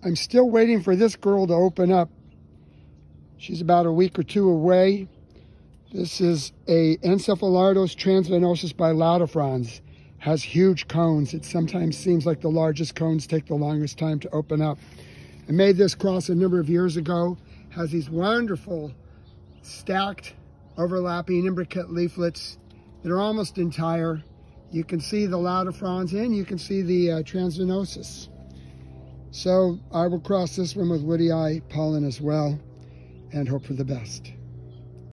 I'm still waiting for this girl to open up. She's about a week or two away. This is a Encephalartos transvenosus by latifrons. Has huge cones. It sometimes seems like the largest cones take the longest time to open up. I made this cross a number of years ago. Has these wonderful stacked overlapping imbricate leaflets that are almost entire. You can see the latifrons and you can see the transvenosus. So I will cross this one with woodii pollen as well and hope for the best.